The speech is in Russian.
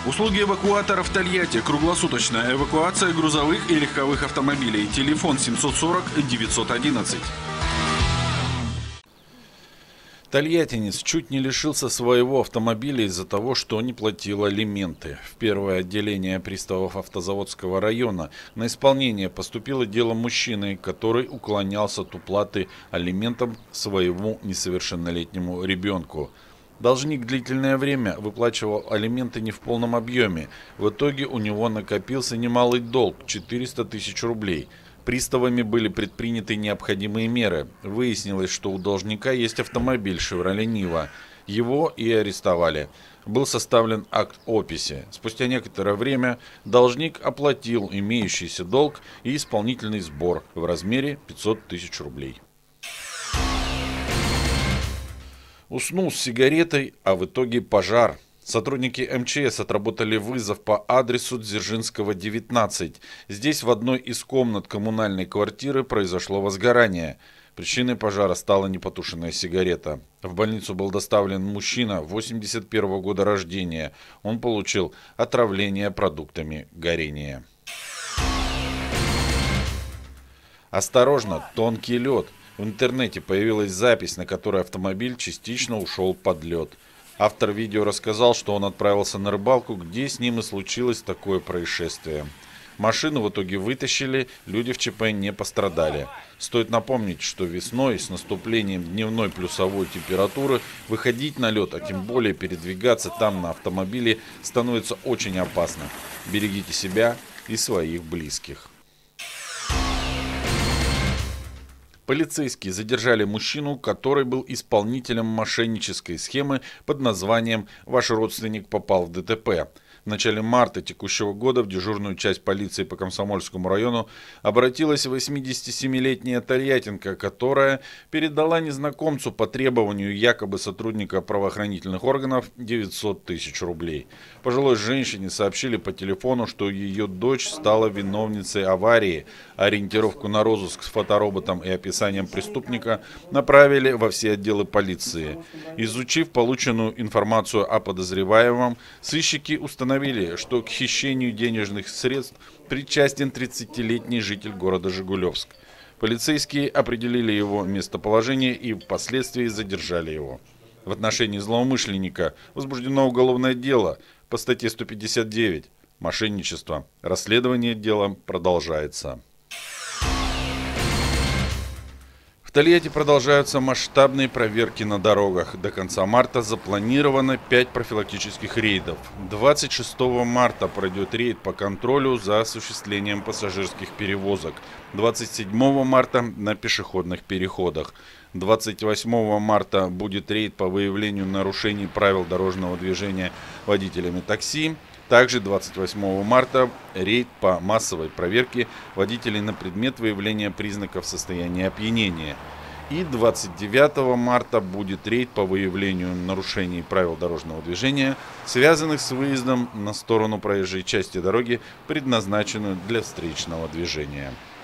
Услуги эвакуатора в Тольятти. Круглосуточная эвакуация грузовых и легковых автомобилей. Телефон 740 911. Тольяттинец чуть не лишился своего автомобиля из-за того, что не платил алименты. В первое отделение приставов Автозаводского района на исполнение поступило дело мужчины, который уклонялся от уплаты алиментам своему несовершеннолетнему ребенку. Должник длительное время выплачивал алименты не в полном объеме. В итоге у него накопился немалый долг – 400 тысяч рублей. Приставами были предприняты необходимые меры. Выяснилось, что у должника есть автомобиль «Шевроле Нива». Его и арестовали. Был составлен акт описи. Спустя некоторое время должник оплатил имеющийся долг и исполнительный сбор в размере 500 тысяч рублей. Уснул с сигаретой, а в итоге пожар. Сотрудники МЧС отработали вызов по адресу Дзержинского, 19. Здесь в одной из комнат коммунальной квартиры произошло возгорание. Причиной пожара стала непотушенная сигарета. В больницу был доставлен мужчина 81 года рождения. Он получил отравление продуктами горения. Осторожно, тонкий лед. В интернете появилась запись, на которой автомобиль частично ушел под лед. Автор видео рассказал, что он отправился на рыбалку, где с ним и случилось такое происшествие. Машину в итоге вытащили, люди в ЧП не пострадали. Стоит напомнить, что весной с наступлением дневной плюсовой температуры выходить на лед, а тем более передвигаться там на автомобиле, становится очень опасно. Берегите себя и своих близких. Полицейские задержали мужчину, который был исполнителем мошеннической схемы под названием «Ваш родственник попал в ДТП». В начале марта текущего года в дежурную часть полиции по Комсомольскому району обратилась 87-летняя тольяттинка, которая передала незнакомцу по требованию якобы сотрудника правоохранительных органов 900 тысяч рублей. Пожилой женщине сообщили по телефону, что ее дочь стала виновницей аварии. Ориентировку на розыск с фотороботом и описанием преступника направили во все отделы полиции. Изучив полученную информацию о подозреваемом, сыщики установили, что к хищению денежных средств причастен 30-летний житель города Жигулевск. Полицейские определили его местоположение и впоследствии задержали его. В отношении злоумышленника возбуждено уголовное дело по статье 159 «Мошенничество». Расследование дела продолжается. В Тольятти продолжаются масштабные проверки на дорогах. До конца марта запланировано 5 профилактических рейдов. 26 марта пройдет рейд по контролю за осуществлением пассажирских перевозок. 27 марта на пешеходных переходах. 28 марта будет рейд по выявлению нарушений правил дорожного движения водителями такси. Также 28 марта рейд по массовой проверке водителей на предмет выявления признаков состояния опьянения. И 29 марта будет рейд по выявлению нарушений правил дорожного движения, связанных с выездом на сторону проезжей части дороги, предназначенную для встречного движения.